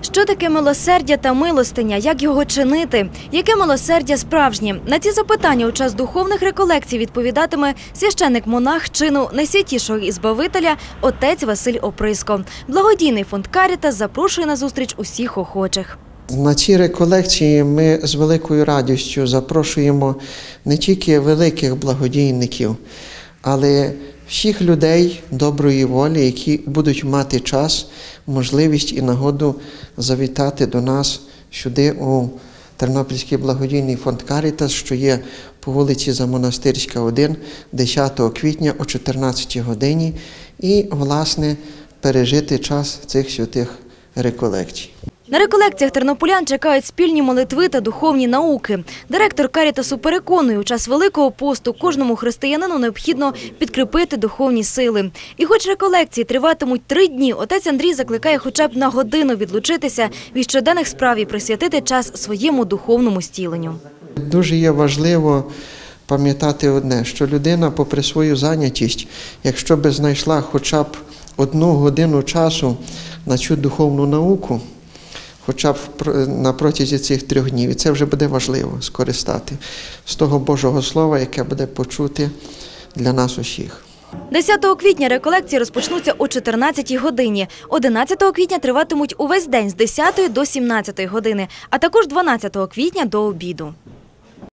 Що таке милосердя та милостиня? Як його чинити? Яке милосердя справжнє? На ці запитання у час духовних реколекцій відповідатиме священник-монах чину найсвятішого Ізбавителя отець Василь Оприско. Благодійний фонд «Карітас» запрошує на зустріч усіх охочих. На ці реколекції ми з великою радістю запрошуємо не тільки великих благодійників, але всіх людей доброї волі, які будуть мати час, можливість і нагоду завітати до нас сюди у Тернопільський благодійний фонд «Карітас», що є по вулиці Замонастирська, 1, 10 квітня о 14 годині і, власне, пережити час цих святих реколекцій. На реколекціях тернополян чекають спільні молитви та духовні науки. Директор «Карітасу» переконує, у час Великого посту кожному християнину необхідно підкріпити духовні сили. І хоч реколекції триватимуть 3 дні, отець Андрій закликає хоча б на годину відлучитися від щоденних справ і присвятити час своєму духовному зціленню. Дуже є важливо пам'ятати одне, що людина, попри свою зайнятість, якщо би знайшла хоча б 1 годину часу на цю духовну науку, хоча б на протязі цих 3 днів, і це вже буде важливо скористати з того Божого Слова, яке буде почути для нас усіх. 10 квітня реколекції розпочнуться о 14 годині. 11 квітня триватимуть увесь день з 10 до 17 години, а також 12 квітня до обіду.